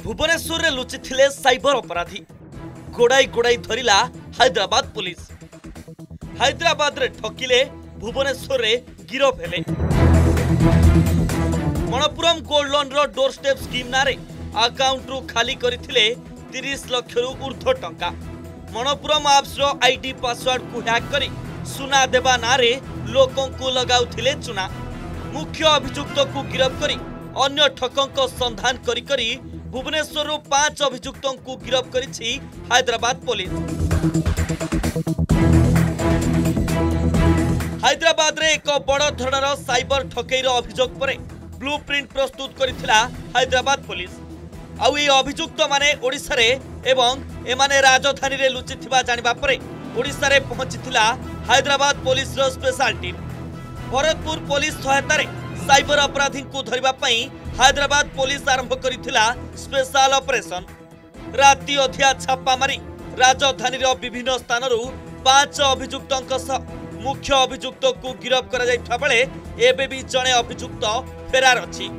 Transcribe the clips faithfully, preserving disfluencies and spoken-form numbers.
भुवनेश्वर में लुचिथिले साइबर अपराधी गोड़ाई गोड़ाई धरिला हैदराबाद पुलिस। हैदराबाद रे ठकिले भुवनेश्वर रे गिरफ हेले। मनपुरम गोल्ड लोन रो डोर स्टेप स्कीम नारे अकाउंट रु खाली करथिले तीस लाख रु ऊर्ध्व टंका। मनपुरम एप्स रो आईडी पासवर्ड को हैक करी सुना देबा नारे लोकों को लगाउथिले चुना। मुख्य अभियुक्त को गिरफ करी अन्य ठकों संधान करी करी भुवनेश्वर पांच अभियुक्तों को गिरफ करिछि हैदराबाद पुलिस। हैदराबाद रे एक बड़ धरणर साइबर ठकेईर अभियोग पर ब्लूप्रिंट प्रस्तुत करिथिला हैदराबाद पुलिस। आउ ए अभियुक्त माने ओडिसा रे एवं एमाने राजधानी रे लुचिथिबा जानिबा परे ओडिसा रे पहुंचिथिला हैदराबाद पुलिस रो स्पेशल टीम। भरतपुर पुलिस सहायता रे साइबर अपराधी को धरिबा पई हैदराबाद पुलिस आरंभ करिथिला स्पेशल ऑपरेशन। राति अधिया छापा मारी राजधानी रो विभिन्न स्थान रु पांच अभियुक्तों सह मुख्य अभियुक्त को गिरफ करा जाइथा बेले एबे भी जणे अभियुक्त फेरार अछि।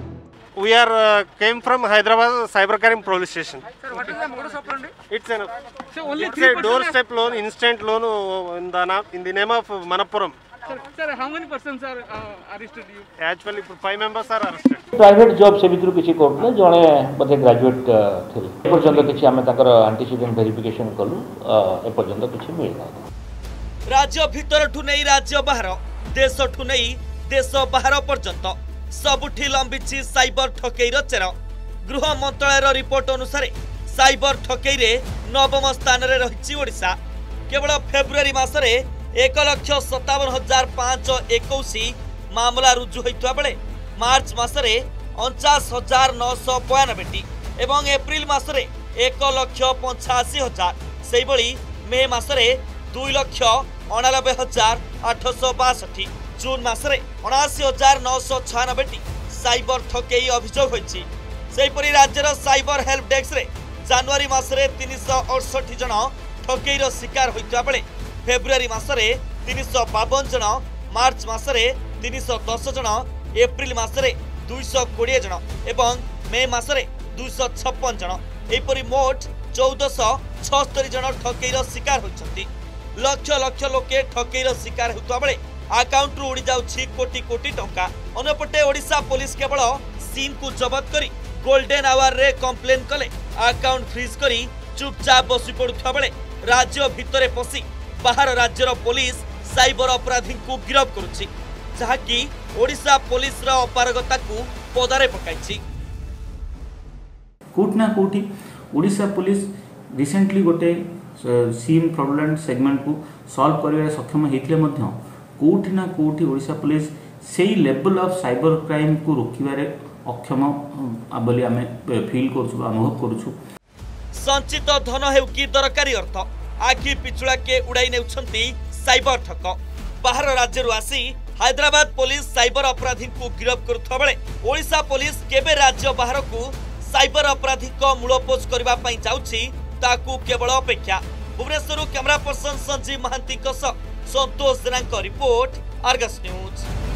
We are uh, came from Hyderabad Cybercrime Police Station. Sir, what is the modus operandi? It's an So only it's three a doorstep loan, instant loan uh, in the na in the name of Manappuram. Sir, sir, how many persons are uh, arrested? You? Actually, five members are arrested. Private job से भितर किसी court जड़े बोधे graduate थे एपर्यंत किसी आम आंटीसीडेंट verification कलु एपर्यंत किसी मिलना। राज्य भितर ठु नहीं राज्य बाहर देश ठु नहीं देश बाहर पर्यंत सबुठी लंबिछि साइबर ठकेईर चेर। गृह मंत्रालय रिपोर्ट अनुसार साइबर ठकेई रे नवम स्थान रे रहिछि ओडिशा। केवल फेब्रुआरी मासरे एक लक्ष सतावन हजार पांच एकोसी मामला रुजु होइतबा बेले मार्च मासरे अनचास हजार नौश बयानबेटी एवं एप्रिल मासरे एक लक्ष पंचाशी हजार से मे मासरे दुई लक्ष अणानबे हजार आठश बासठी जून मासरे अणाशी हजार नौश छानबेटी साइबर ठकेई अभियोग होइछि। सेहिपरि राज्यर साइबर हेल्प डेस्क रे जनवरी मासरे तीन सौ अड़सठ जन ठकेईर शिकार होइतबा बेले फेब्रुआरी मासरे तीन सौ बावन जन, मार्च मासरे तीन सौ दस जन, एप्रिल मासरे दुई सौ कोड़े जन एवं मे मासरे दुई सौ छप्पन जन एपरि मोट चौदह सौ छस्तरी जन ठकेईर शिकार होइछन्ति। लक्ष लक्ष लोके ठकेईर शिकार होइतबा बेले अकाउंट रु उड़ी जाउछि कोटी कोटी टंका। अन्यपटे ओडिशा पुलिस केवल सिम को जबत करी गोल्डन आवर रे कंप्लेन कले अकाउंट फ्रीज करी चुपचाप बसी पड़ुथा बेले राज्य भितरे पसी बाहर राज्यर पुलिस साइबर अपराधी को गिरफ करुछि, जहाँकि ओडिशा पुलिस रा अपारगता को पदारे पकाइछि। कोट ना कोठी ओडिशा पुलिस रिसेंटली गोटे सिम फ्रॉडुलेंट सेगमेंट को सॉल्व करबे सक्षम हेतिले मध्य कोठी ना कोठी ओडिशा पुलिस सेही लेवल ऑफ साइबर क्राइम को रोकिबारे अक्षम बोली आमे फील करछु अनुभव करछु। संचित धन हेउ कि दरकारी अर्थ आखि पिछुड़ा के उड़ाई नेउछंती साइबर ठक। बाहर राज्य आसी हैदराबाद पुलिस साइबर अपराधी को गिरफ करुवा बेले ओडिशा पुलिस केबे राज्य बाहर को साइबर अपराधी को मूलपोष करबा पई जाउछि ताकू केवल अपेक्षा। Bhubaneswar camera person Sanjeev Mahanty Santosh Jena report, Argus news.